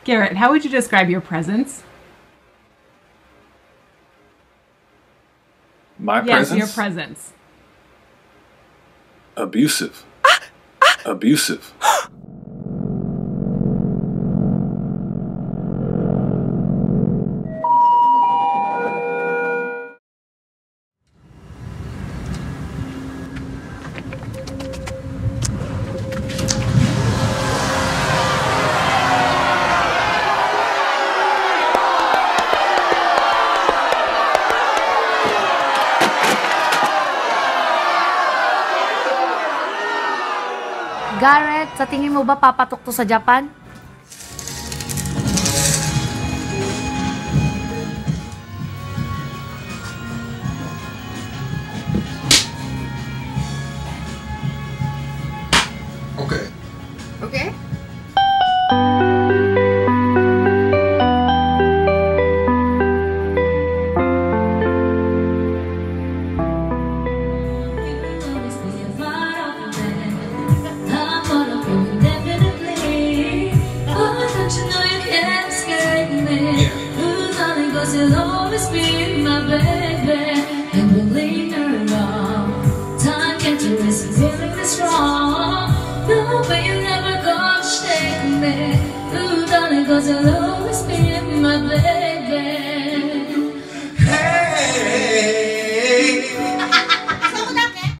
Garrett, how would you describe your presence? My Yes, presence? your presence. Abusive. Abusive. Garrett, sa tingin mo ba papatok to sa Japan? Okay. Okay? You'll always be my baby, and believe me wrong. Time can't erase a feeling this wrong. No, but you never gonna shake me. Ooh, darling, 'cause you'll always be my baby.